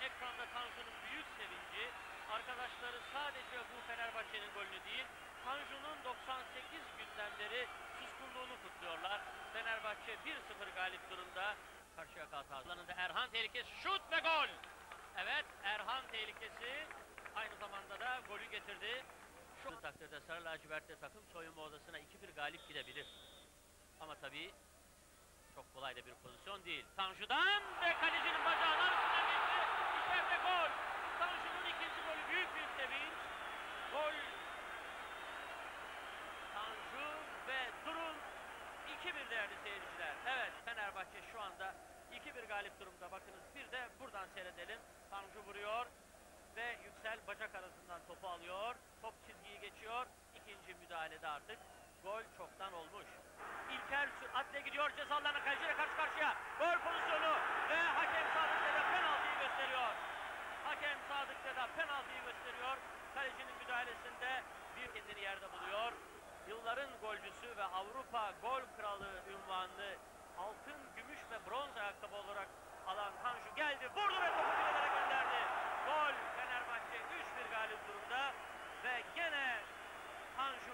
ekranda Tanju'nun büyük sevinci. Arkadaşları sadece bu Fenerbahçe'nin golünü değil, Tanju'nun 98 günden beri suskunluğunu kutluyorlar. Fenerbahçe 1-0 galip durumda. Karşıyaka hatalarında Erhan tehlikesi, şut ve gol! Evet, Erhan tehlikesi aynı zamanda da golü getirdi. Şu takdirde Sarı Lacivert'te takım soyunma odasına 2-1 galip gidebilir. Ama tabii çok kolay da bir pozisyon değil. Tanju'dan ve kalecinin bacağının arasına geçti. İçeride gol. Tanju'nun ikinci golü, büyük bir sevinç. Gol. Tanju ve durum 2-1 değerli seyirciler. Evet, Fenerbahçe şu anda 2-1 galip durumda. Bakınız bir de buradan seyredelim. Tanju vuruyor ve Yüksel bacak arasından topu alıyor. Top çizgiyi geçiyor. İkinci müdahalede artık gol çoktan olmuş. İlker süratle gidiyor cezalarına, kaleciyle karşı karşıya. Gol pozisyonu ve hakem Sadık Dede penaltıyı gösteriyor. Hakem Sadık Dede penaltıyı gösteriyor. Kalecinin müdahalesinde bir kendini yerde buluyor. Yılların golcüsü ve Avrupa gol kralı unvanını altın, gümüş ve bronz ayakkabı olarak alan Tanju geldi, vurdu ve topu filelere gönderdi. Gol, Fenerbahçe 3-1 galip durumda ve gene Tanju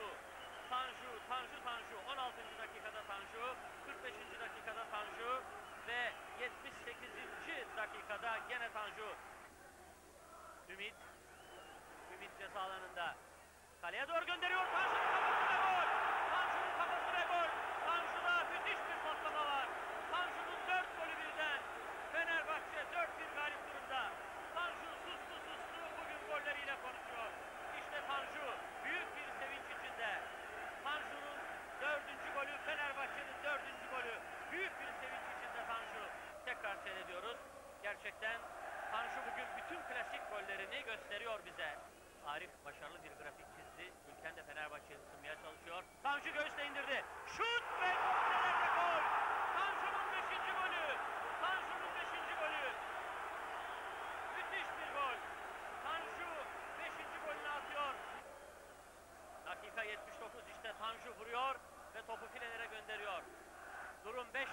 16. dakikada Tanju, 45. dakikada Tanju ve 78. dakikada gene Tanju. Ümit ceza alanında. Kaleye doğru gönderiyor. Tanju'nun kafası ve gol. Tanju'nun kafası ve gol. Tanju'da müthiş bir patlama var. Tanju'nun 4 golü birden. Fenerbahçe 4-1 galip durumda. Tanju sustu. Bugün golleriyle konuşuyor. İşte Tanju büyük bir sevinç içinde. Tanju'nun 4. golü, Fenerbahçe'nin 4. golü. Büyük bir sevinç içinde Tanju. Tekrar seyrediyoruz. Gerçekten Tanju bugün bütün klasik gollerini gösteriyor bize. Arif başarılı bir grafik çizdi. İlken de Fenerbahçe'yi ısınmaya çalışıyor. Tanju göğüsle indirdi. Şut ve gol! Tanju'nun 5. golü! Tanju'nun 5. golü! Müthiş bir gol! Tanju 5. golünü atıyor. Dakika 79, işte Tanju vuruyor ve topu filelere gönderiyor. Durum 5-1.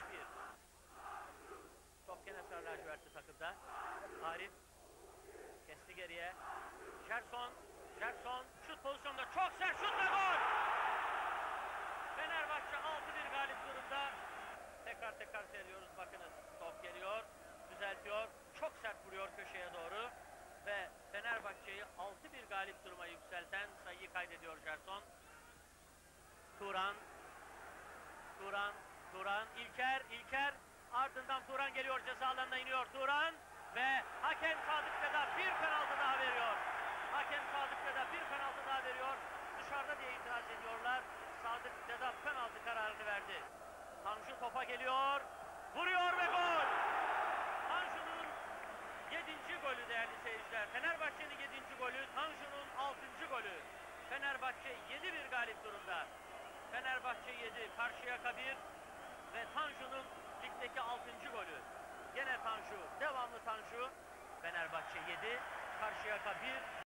Top gene Sarı Lacivertli takımda. Arif kesti geriye. Gerson şut pozisyonunda, çok sert şut ve gol! Fenerbahçe 6-1 galip durumda. Tekrar seyrediyoruz, bakınız. Top geliyor, düzeltiyor, çok sert vuruyor köşeye doğru ve Fenerbahçe'yi 6-1 galip duruma yükselten sayıyı kaydediyor Gerson. Turan, İlker, ardından Turan geliyor, ceza alanına iniyor Turan ve hakem Sadık Dede bir penaltı daha veriyor. Dışarıda diye itiraz ediyorlar. Sadık Dede penaltı kararını verdi. Tanju topa geliyor, vuruyor ve gol! Tanju'nun 7. golü değerli seyirciler. Fenerbahçe'nin 7. golü, Tanju'nun 6. golü. Fenerbahçe 7-1 galip durumda. Fenerbahçe 7, Karşıyaka 1 ve Tanju'nun ligdeki 6. golü. Gene Tanju, devamlı Tanju. Fenerbahçe 7, Karşıyaka 1.